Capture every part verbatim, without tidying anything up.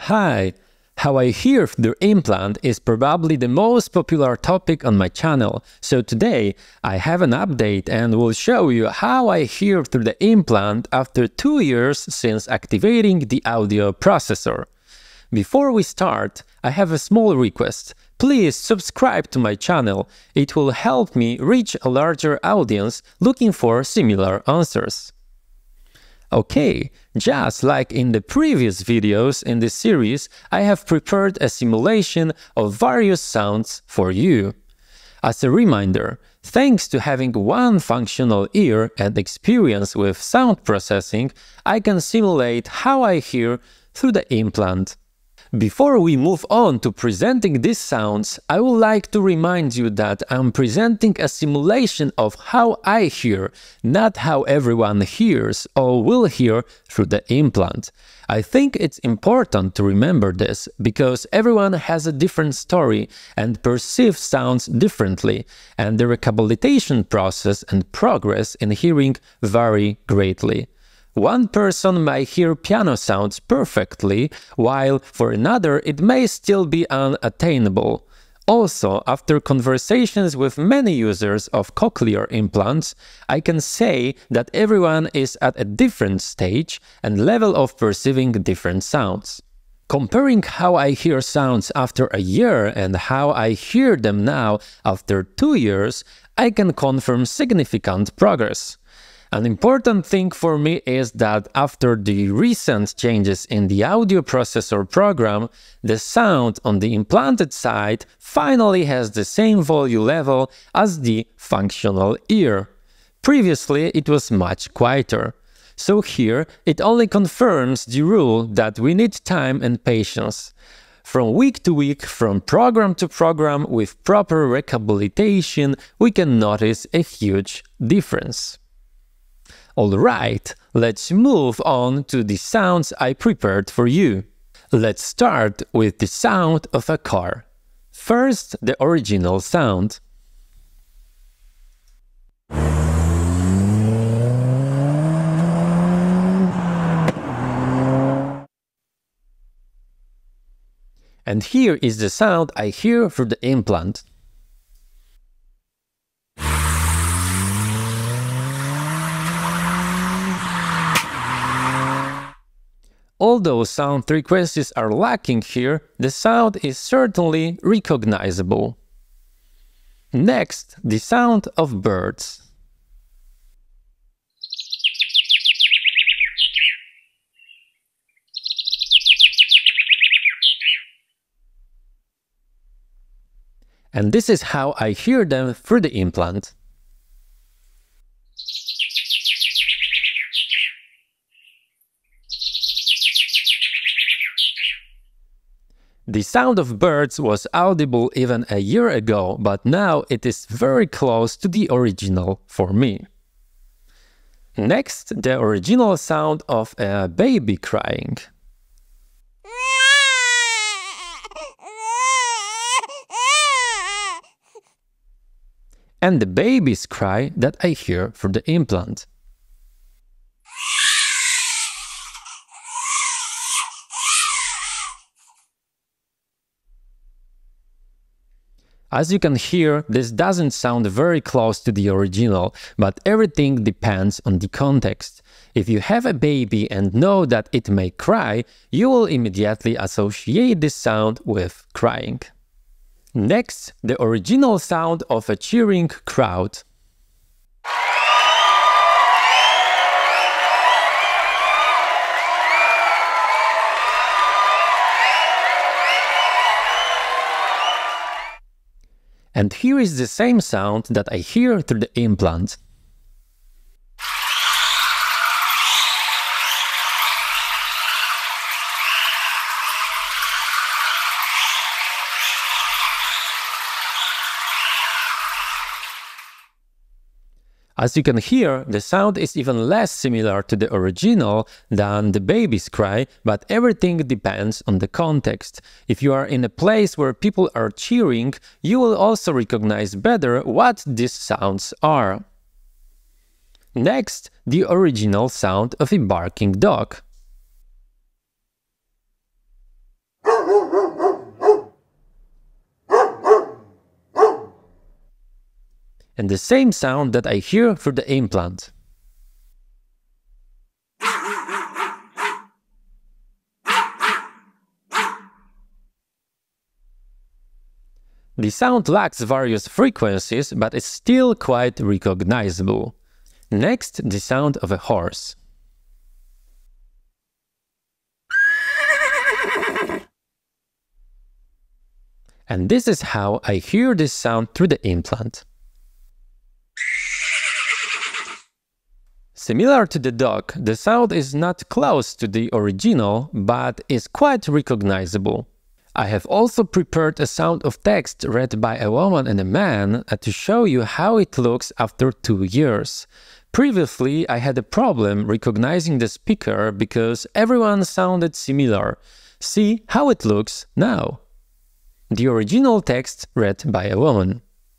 Hi! How I hear through the implant is probably the most popular topic on my channel, so today I have an update and will show you how I hear through the implant after two years since activating the audio processor. Before we start, I have a small request. Please subscribe to my channel, it will help me reach a larger audience looking for similar answers. Okay, just like in the previous videos in this series, I have prepared a simulation of various sounds for you. As a reminder, thanks to having one functional ear and experience with sound processing, I can simulate how I hear through the implant. Before we move on to presenting these sounds, I would like to remind you that I'm presenting a simulation of how I hear, not how everyone hears or will hear through the implant. I think it's important to remember this, because everyone has a different story and perceives sounds differently, and the rehabilitation process and progress in hearing vary greatly. One person might hear piano sounds perfectly, while for another it may still be unattainable. Also, after conversations with many users of cochlear implants, I can say that everyone is at a different stage and level of perceiving different sounds. Comparing how I hear sounds after a year and how I hear them now after two years, I can confirm significant progress. An important thing for me is that after the recent changes in the audio processor program, the sound on the implanted side finally has the same volume level as the functional ear. Previously, it was much quieter. So here, it only confirms the rule that we need time and patience. From week to week, from program to program, with proper rehabilitation, we can notice a huge difference. Alright, let's move on to the sounds I prepared for you. Let's start with the sound of a car. First, the original sound. And here is the sound I hear through the implant. Although sound frequencies are lacking here, the sound is certainly recognizable. Next, the sound of birds. And this is how I hear them through the implant. The sound of birds was audible even a year ago, but now it is very close to the original for me. Next, the original sound of a baby crying. And the baby's cry that I hear through the implant. As you can hear, this doesn't sound very close to the original, but everything depends on the context. If you have a baby and know that it may cry, you will immediately associate this sound with crying. Next, the original sound of a cheering crowd. And here is the same sound that I hear through the implant. As you can hear, the sound is even less similar to the original than the baby's cry, but everything depends on the context. If you are in a place where people are cheering, you will also recognize better what these sounds are. Next, the original sound of a barking dog. and the same sound that I hear through the implant. The sound lacks various frequencies, but is still quite recognizable. Next, the sound of a horse. And this is how I hear this sound through the implant. Similar to the dog, the sound is not close to the original, but is quite recognizable. I have also prepared a sound of text read by a woman and a man to show you how it looks after two years. Previously, I had a problem recognizing the speaker because everyone sounded similar. See how it looks now. The original text read by a woman.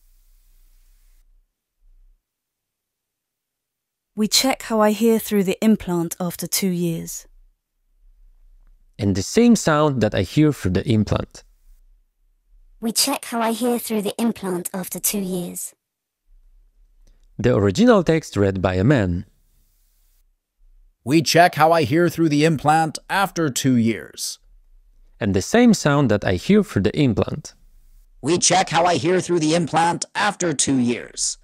We check how I hear through the implant after two years. And the same sound that I hear through the implant. We check how I hear through the implant after two years. The original text read by a man. We check how I hear through the implant after two years. And the same sound that I hear through the implant. We check how I hear through the implant after two years.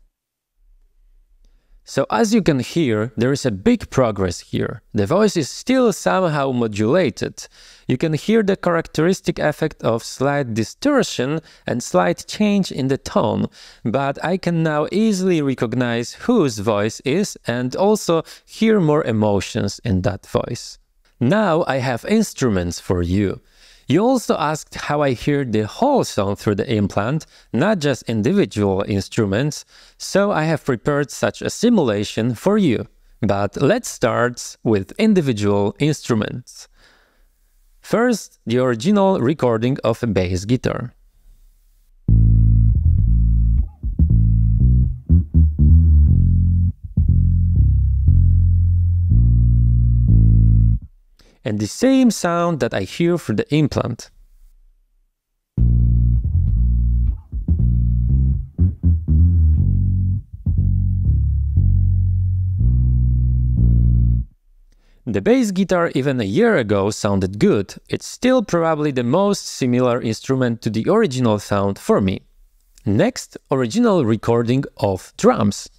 So as you can hear, there is a big progress here. The voice is still somehow modulated. You can hear the characteristic effect of slight distortion and slight change in the tone, but I can now easily recognize whose voice is and also hear more emotions in that voice. Now I have instruments for you. You also asked how I hear the whole song through the implant, not just individual instruments, so I have prepared such a simulation for you. But let's start with individual instruments. First, the original recording of a bass guitar. And the same sound that I hear through the implant. The bass guitar even a year ago sounded good. It's still probably the most similar instrument to the original sound for me. Next, original recording of drums.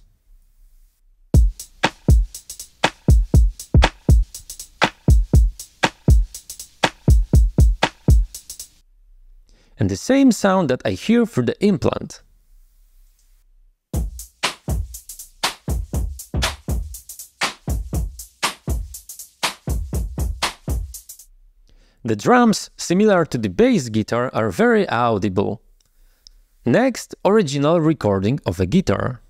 And the same sound that I hear through the implant. The drums, similar to the bass guitar, are very audible. Next, original recording of a guitar.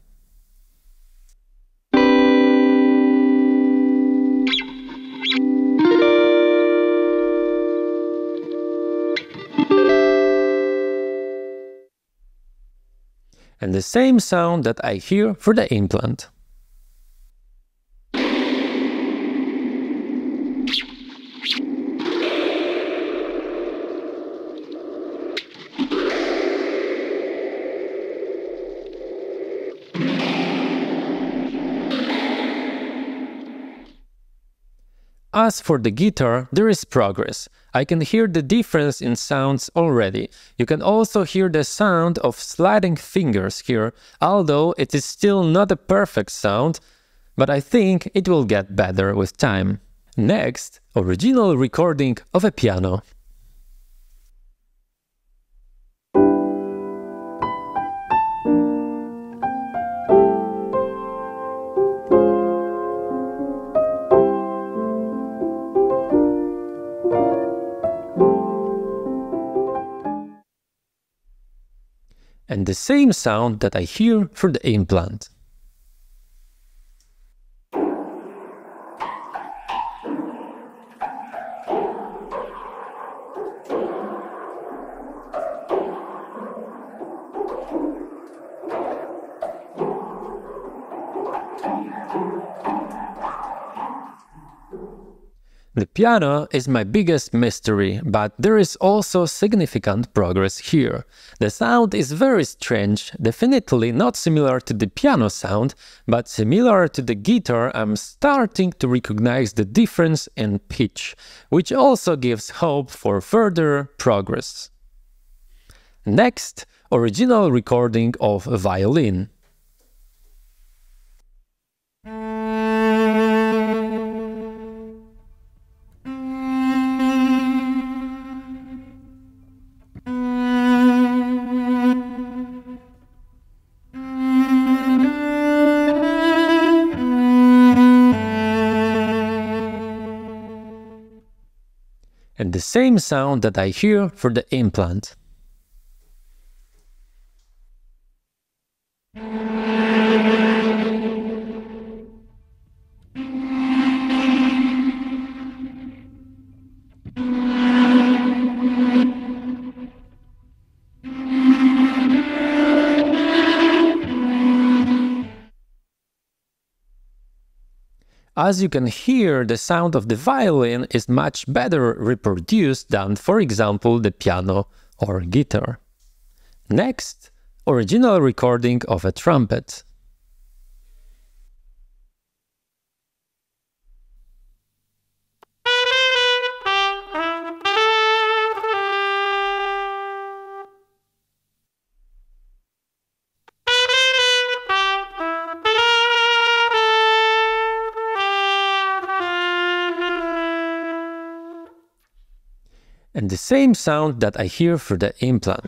And the same sound that I hear through the implant. As for the guitar, there is progress. I can hear the difference in sounds already. You can also hear the sound of sliding fingers here, although it is still not a perfect sound, but I think it will get better with time. Next, original recording of a piano. And the same sound that I hear through the implant. The piano is my biggest mystery, but there is also significant progress here. The sound is very strange, definitely not similar to the piano sound, but similar to the guitar. I'm starting to recognize the difference in pitch, which also gives hope for further progress. Next, original recording of Violin. And the same sound that I hear for the implant. As you can hear, the sound of the violin is much better reproduced than, for example, the piano or guitar. Next, original recording of a trumpet. And the same sound that I hear for the implant.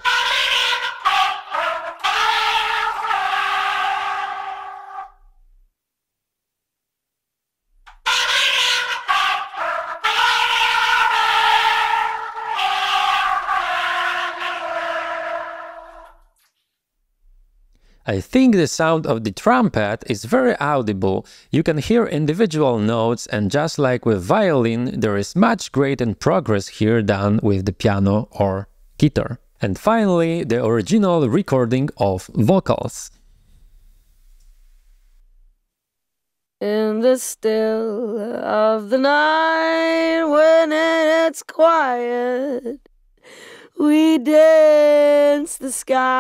I think the sound of the trumpet is very audible. You can hear individual notes, and just like with violin, there is much greater progress here than with the piano or guitar. And finally, the original recording of vocals. In the still of the night, when it's quiet, we dance the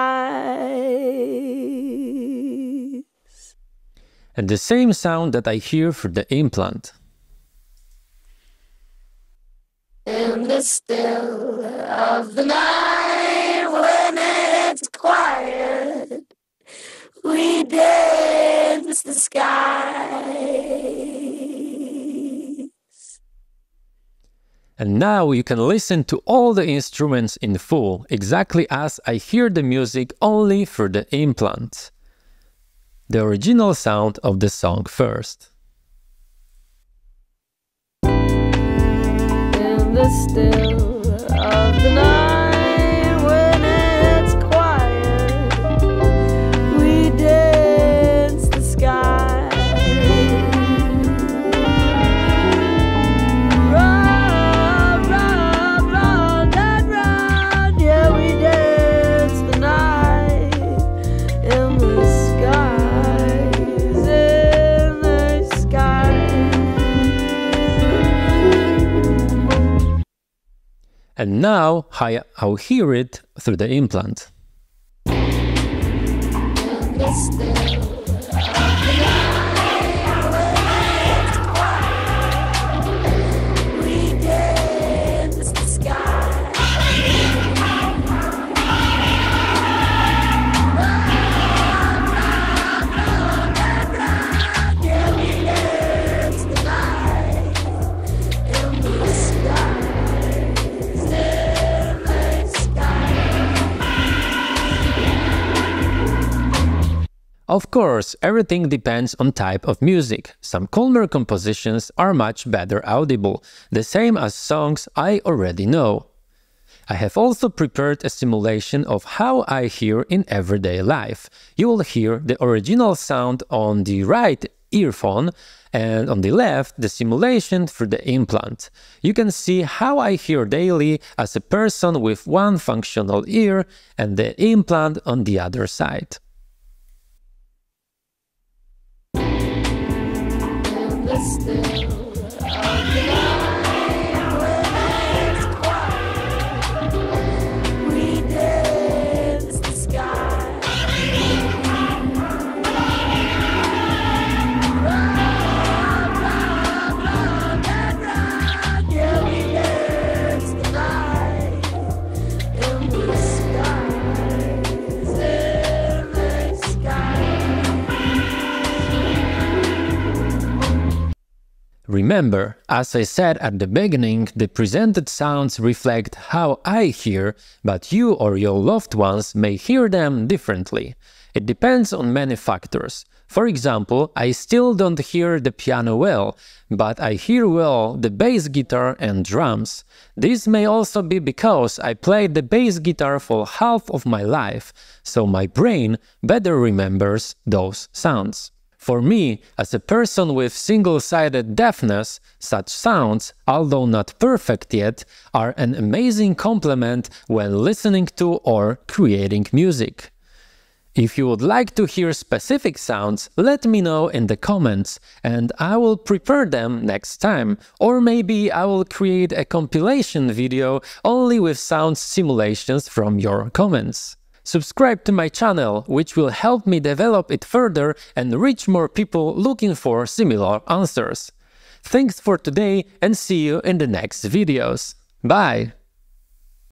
skies. And the same sound that I hear for the implant. In the still of the night, when it's quiet, we dance the skies. And now you can listen to all the instruments in full, exactly as I hear the music only for the implant. The original sound of the song first. In the still of the night, when it's quiet, we dance the sky. And now I'll hear it through the implant. Of course, everything depends on type of music. Some calmer compositions are much better audible, the same as songs I already know. I have also prepared a simulation of how I hear in everyday life. You will hear the original sound on the right earphone, and on the left the simulation for the implant. You can see how I hear daily as a person with one functional ear and the implant on the other side. Still of the night, Remember, as I said at the beginning, the presented sounds reflect how I hear, but you or your loved ones may hear them differently. It depends on many factors. For example, I still don't hear the piano well, but I hear well the bass guitar and drums. This may also be because I played the bass guitar for half of my life, so my brain better remembers those sounds. For me, as a person with single-sided deafness, such sounds, although not perfect yet, are an amazing complement when listening to or creating music. If you would like to hear specific sounds, let me know in the comments and I will prepare them next time, or maybe I will create a compilation video only with sound simulations from your comments. Subscribe to my channel, which will help me develop it further and reach more people looking for similar answers. Thanks for today and see you in the next videos. Bye!